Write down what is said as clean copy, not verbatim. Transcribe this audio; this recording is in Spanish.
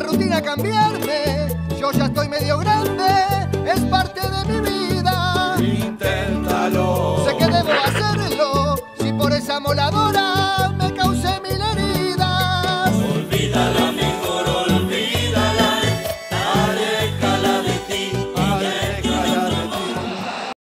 rutina cambiarme, yo ya estoy medio grande, es parte de mi vida. Inténtalo. Sé que debo hacerlo